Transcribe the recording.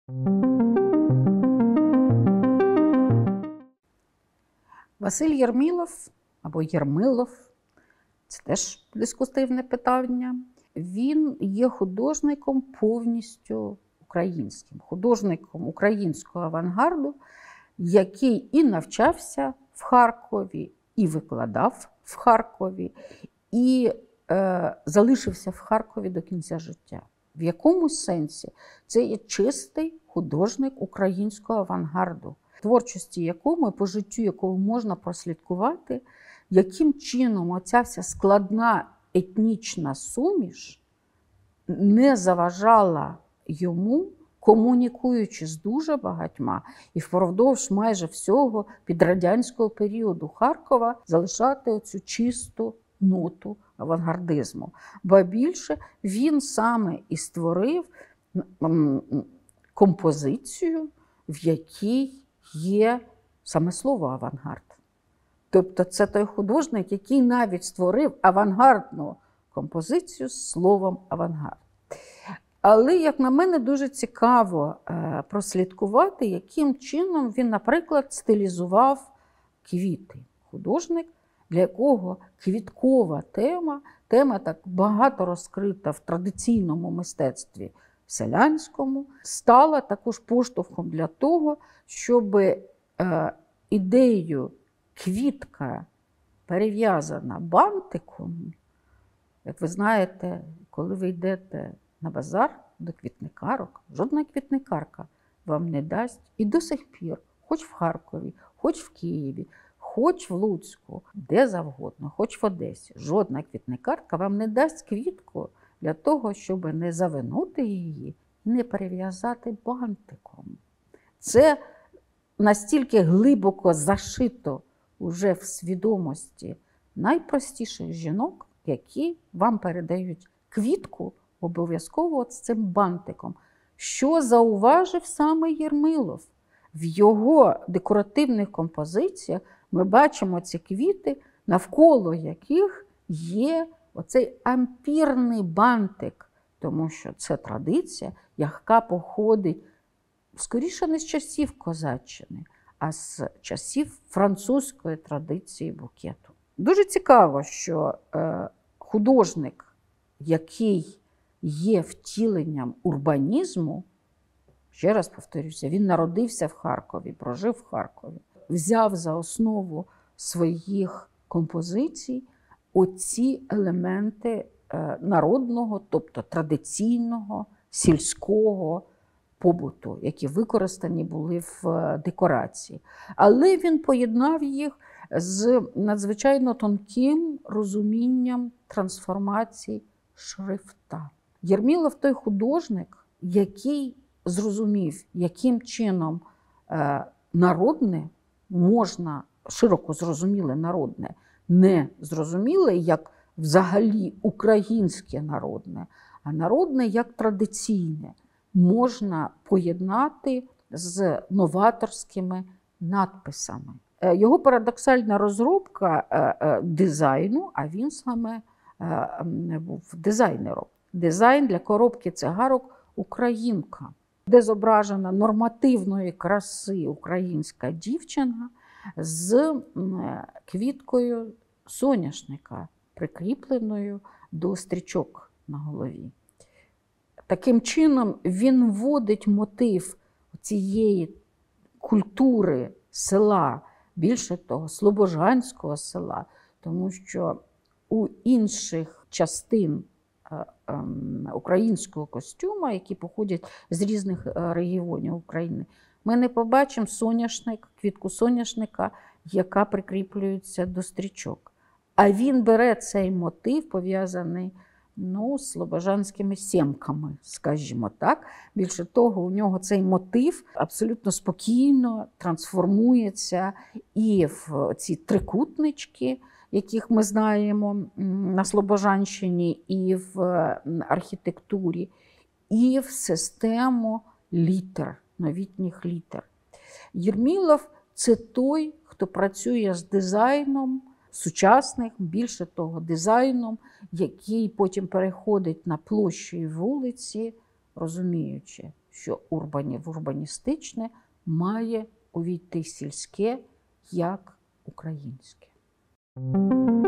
Василь Єрмілов або Єрмилов – це теж дискусивне питання. Він є художником повністю українським, художником українського авангарду, який і навчався в Харкові, і викладав в Харкові, і залишився в Харкові до кінця життя. В якомусь сенсі це є чистий художник українського авангарду, творчості якому, по життю якого можна прослідкувати, яким чином оця вся складна етнічна суміш не заважала йому, комунікуючи з дуже багатьма, і впродовж майже всього підрадянського періоду Харкова залишати оцю чисту ноту авангардизму. Ба більше, він саме і створив композицію, в якій є саме слово авангард. Тобто це той художник, який навіть створив авангардну композицію з словом авангард. Але, як на мене, дуже цікаво прослідкувати, яким чином він, наприклад, стилізував квіти. Художник, для якого квіткова тема так багато розкрита в традиційному мистецтві селянському, стала також поштовхом для того, щоб ідею квітка перев'язана бантиком, як ви знаєте, коли ви йдете на базар до квітникарок, жодна квітникарка вам не дасть і до сих пір, хоч в Харкові, хоч в Києві, хоч в Луцьку, де завгодно, хоч в Одесі, жодна квітникарка вам не дасть квітку для того, щоб не завинути її і не перев'язати бантиком. Це настільки глибоко зашито уже в свідомості найпростіших жінок, які вам передають квітку обов'язково з цим бантиком. Що зауважив саме Єрмилов? В його декоративних композиціях ми бачимо ці квіти, навколо яких є оцей ампірний бантик, тому що це традиція, яка походить скоріше не з часів козаччини, а з часів французької традиції букету. Дуже цікаво, що художник, який є втіленням урбанізму, ще раз повторюся, він народився в Харкові, прожив в Харкові, взяв за основу своїх композицій оці елементи народного, тобто традиційного, сільського побуту, які використані були в декорації. Але він поєднав їх з надзвичайно тонким розумінням трансформації шрифта. Єрмілов той художник, який зрозумів, яким чином народне можна, широко зрозуміле народне, не зрозуміле як взагалі українське народне, а народне як традиційне, можна поєднати з новаторськими надписами. Його парадоксальна розробка дизайну, а він саме був дизайнером. Дизайн для коробки цигарок «Українка», де зображена нормативної краси українська дівчина з квіткою соняшника, прикріпленою до стрічок на голові. Таким чином він вводить мотив цієї культури села, більше того, слобожанського села, тому що у інших частин українського костюма, які походять з різних регіонів України, ми не побачимо соняшник, квітку соняшника, яка прикріплюється до стрічок. А він бере цей мотив, пов'язаний з слобожанськими сємками, скажімо так. Більше того, у нього цей мотив абсолютно спокійно трансформується і в ці трикутнички, яких ми знаємо на Слобожанщині, і в архітектурі, і в систему літер, новітніх літер. Єрмілов – це той, хто працює з дизайном сучасних, більше того, дизайном, який потім переходить на площі і вулиці, розуміючи, що в урбаністичне має увійти сільське як українське.